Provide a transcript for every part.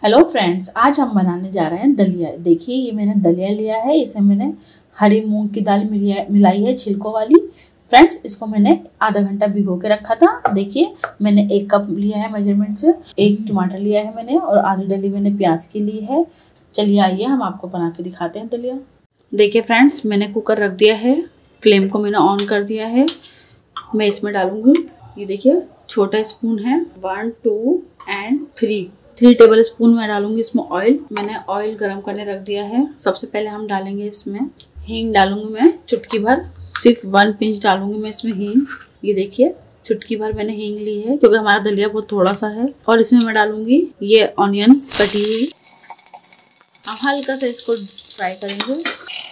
Hello friends, आज हम बनाने जा रहे हैं दलिया। देखिए ये मैंने दलिया लिया है, इसमें मैंने हरी मूंग की दाल मिलाई है छिलकों वाली। फ्रेंड्स, इसको मैंने आधा घंटा भिगो के रखा था। देखिए मैंने 1 कप लिया है मेजरमेंट से, 1 टमाटर लिया है मैंने और आधी डली मैंने प्याज की ली है। चलिए आइए हम आपको बना के दिखाते हैं दलिया। देखिए फ्रेंड्स, मैंने कुकर रख दिया है, फ्लेम को मैंने ऑन कर दिया है। मैं इसमें डालूंगी, ये देखिए छोटा स्पून है, 1 2 एंड 3 टेबल स्पून मैं डालूंगी इसमें ऑयल। मैंने ऑयल गरम करने रख दिया है। सबसे पहले हम डालेंगे इसमें हींग, डालूंगी मैं चुटकी भर, सिर्फ 1 पिंच डालूंगी मैं इसमें हींग। ये देखिए चुटकी भर मैंने हींग ली है क्योंकि हमारा दलिया बहुत थोड़ा सा है। और इसमें मैं डालूंगी ये ऑनियन कटी हुई। हम हल्का सा इसको फ्राई करेंगे,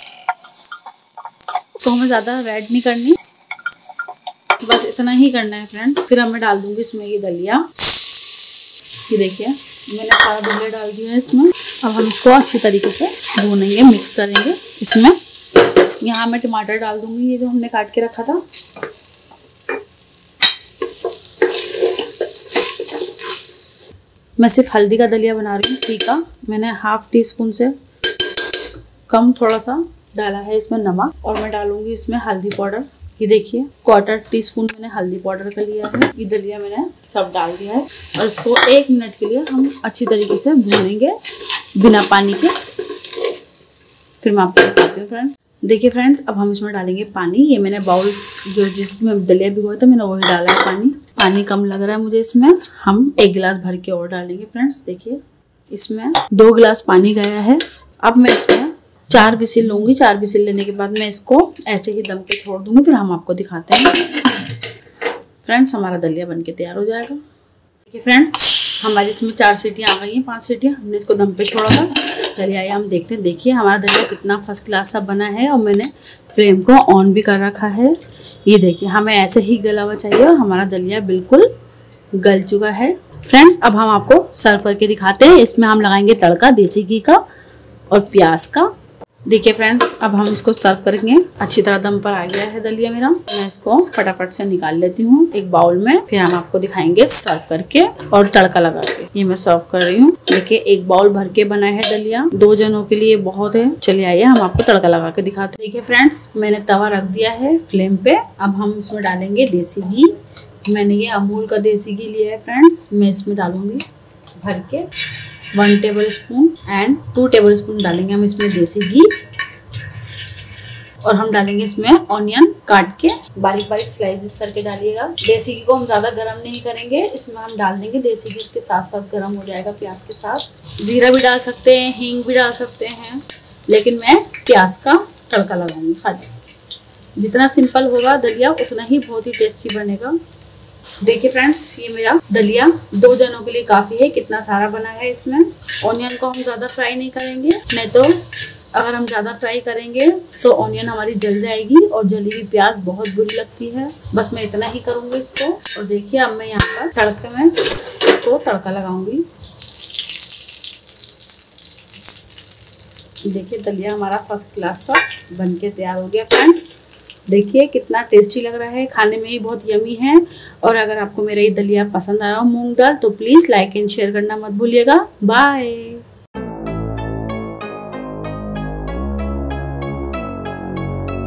तो हमें ज़्यादा रेड नहीं करनी, बस इतना ही करना है फ्रेंड। फिर मैं डाल दूंगी इसमें ये दलिया। ये देखिए मैंने सारा दलिया डाल दिया है इसमें। अब हम इसको अच्छी तरीके से भूनेंगे, मिक्स करेंगे। इसमें यहाँ मैं टमाटर डाल दूंगी, ये जो हमने काट के रखा था। मैं सिर्फ हल्दी का दलिया बना रही हूँ, तीखा। मैंने 1/2 टीस्पून से कम थोड़ा सा डाला है इसमें नमक। और मैं डालूंगी इसमें हल्दी पाउडर। ये देखिए 1/4 टीस्पून मैंने हल्दी पाउडर का लिया है। ये दलिया मैंने सब डाल दिया है और इसको 1 मिनट के लिए हम अच्छी तरीके से भूनेंगे बिना पानी के। फिर मैं आपको दिखाती हूँ फ्रेंड्स। देखिए फ्रेंड्स, अब हम इसमें डालेंगे पानी। ये मैंने बाउल जो जिसमें दलिया भिगोया था मैंने वही डाला है पानी। पानी कम लग रहा है मुझे इसमें, हम 1 गिलास भर के और डालेंगे फ्रेंड्स। देखिए इसमें 2 गिलास पानी गया है। अब मैं इसमें 4 विसिल लूंगी। 4 विसिल लेने के बाद मैं इसको ऐसे ही दम पे छोड़ दूंगी, फिर हम आपको दिखाते हैं। फ्रेंड्स, हमारा दलिया बनके तैयार हो जाएगा। देखिए फ्रेंड्स, हमारी इसमें 4 सीटियाँ आ गई हैं, 5 सीटियाँ। हमने इसको दम पे छोड़ा था। चलिए आइए हम देखते हैं। देखिए हमारा दलिया कितना फर्स्ट क्लास सा बना है और मैंने फ्लेम को ऑन भी कर रखा है। ये देखिए हमें ऐसे ही गला हुआ चाहिए और हमारा दलिया बिल्कुल गल चुका है। फ्रेंड्स, अब हम आपको सर्व करके दिखाते हैं। इसमें हम लगाएंगे तड़का देसी घी का और प्याज का। देखिए फ्रेंड्स, अब हम इसको सर्व करेंगे। अच्छी तरह दम पर आ गया है दलिया मेरा। मैं इसको फटाफट से निकाल लेती हूँ एक बाउल में, फिर हम आपको दिखाएंगे सर्व करके और तड़का लगा के। ये मैं सर्व कर रही हूँ। देखिए 1 बाउल भर के बना है दलिया, 2 जनों के लिए बहुत है। चलिए आइए हम आपको तड़का लगा के दिखाते हैं। देखिए फ्रेंड्स, मैंने तवा रख दिया है फ्लेम पे। अब हम इसमें डालेंगे देसी घी। मैंने ये अमूल का देसी घी लिया है फ्रेंड्स। मैं इसमें डालूंगी भर के 1 tablespoon and 2 tablespoon डालेंगे हम इसमें देसी घी। और हम डालेंगे इसमें ऑनियन काट के बारीक बारीक स्लाइसेस करके डालिएगा। देसी घी को हम ज़्यादा गर्म नहीं करेंगे, इसमें हम डाल देंगे देसी घी, इसके साथ साथ गर्म हो जाएगा प्याज के साथ। जीरा भी डाल सकते हैं, हींग भी डाल सकते हैं, लेकिन मैं प्याज का तड़का लगाऊंगी खाली। जितना सिंपल होगा दलिया उतना ही बहुत ही टेस्टी बनेगा। देखिए फ्रेंड्स, ये मेरा दलिया 2 जनों के लिए काफ़ी है। कितना सारा बना है इसमें। ऑनियन को हम ज़्यादा फ्राई नहीं करेंगे, नहीं तो अगर हम ज़्यादा फ्राई करेंगे तो ऑनियन हमारी जल जाएगी और जली हुई प्याज बहुत बुरी लगती है। बस मैं इतना ही करूँगी इसको। और देखिए अब मैं यहाँ पर तड़के में इसको तड़का लगाऊंगी। देखिए दलिया हमारा फर्स्ट क्लास सा बन के तैयार हो गया फ्रेंड्स। देखिए कितना टेस्टी लग रहा है, खाने में ही बहुत यमी है। और अगर आपको मेरा ये दलिया पसंद आया हो मूंग दाल, तो प्लीज़ लाइक एंड शेयर करना मत भूलिएगा। बाय।